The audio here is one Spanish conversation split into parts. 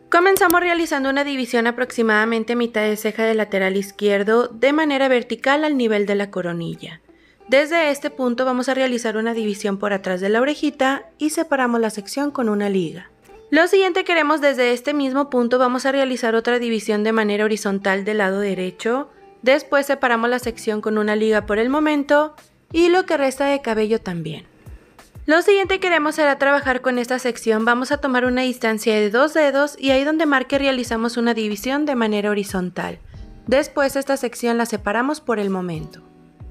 Comenzamos realizando una división aproximadamente mitad de ceja del lateral izquierdo de manera vertical al nivel de la coronilla. Desde este punto vamos a realizar una división por atrás de la orejita y separamos la sección con una liga. Lo siguiente que haremos desde este mismo punto vamos a realizar otra división de manera horizontal del lado derecho. Después separamos la sección con una liga por el momento y lo que resta de cabello también. Lo siguiente que haremos será trabajar con esta sección. Vamos a tomar una distancia de 2 dedos y ahí donde marque realizamos una división de manera horizontal. Después esta sección la separamos por el momento.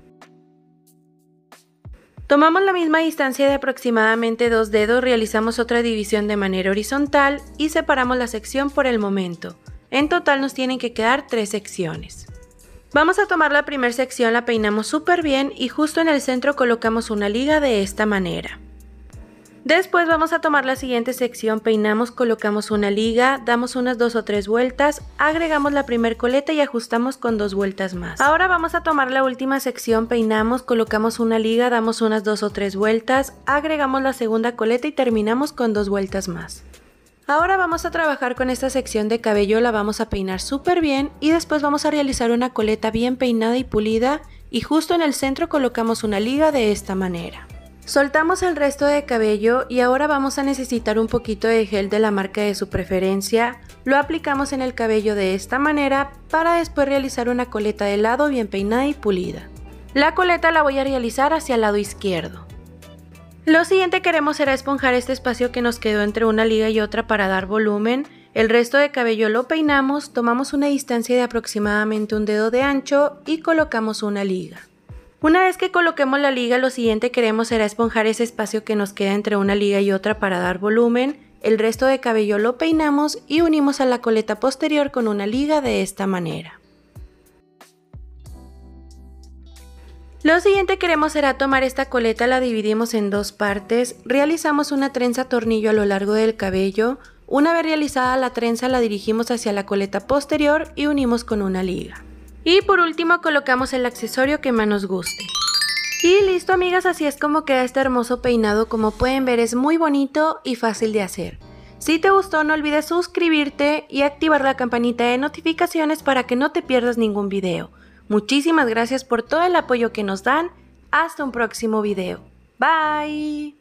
Tomamos la misma distancia de aproximadamente 2 dedos, realizamos otra división de manera horizontal y separamos la sección por el momento. En total nos tienen que quedar 3 secciones. Vamos a tomar la primera sección, la peinamos súper bien y justo en el centro colocamos una liga de esta manera. Después vamos a tomar la siguiente sección, peinamos, colocamos una liga, damos unas 2 o 3 vueltas, agregamos la primer coleta y ajustamos con 2 vueltas más. Ahora vamos a tomar la última sección, peinamos, colocamos una liga, damos unas 2 o 3 vueltas, agregamos la segunda coleta y terminamos con 2 vueltas más. Ahora vamos a trabajar con esta sección de cabello, la vamos a peinar súper bien y después vamos a realizar una coleta bien peinada y pulida y justo en el centro colocamos una liga de esta manera. Soltamos el resto de cabello y ahora vamos a necesitar un poquito de gel de la marca de su preferencia. Lo aplicamos en el cabello de esta manera para después realizar una coleta de lado bien peinada y pulida. La coleta la voy a realizar hacia el lado izquierdo. Lo siguiente que haremos será esponjar este espacio que nos quedó entre una liga y otra para dar volumen. El resto de cabello lo peinamos, tomamos una distancia de aproximadamente un dedo de ancho y colocamos una liga. Una vez que coloquemos la liga, lo siguiente que haremos será esponjar ese espacio que nos queda entre una liga y otra para dar volumen. El resto de cabello lo peinamos y unimos a la coleta posterior con una liga de esta manera. Lo siguiente que haremos será tomar esta coleta, la dividimos en 2 partes, realizamos una trenza tornillo a lo largo del cabello. Una vez realizada la trenza la dirigimos hacia la coleta posterior y unimos con una liga. Y por último colocamos el accesorio que más nos guste. Y listo, amigas, así es como queda este hermoso peinado. Como pueden ver, es muy bonito y fácil de hacer. Si te gustó, no olvides suscribirte y activar la campanita de notificaciones para que no te pierdas ningún video. Muchísimas gracias por todo el apoyo que nos dan. Hasta un próximo video. Bye.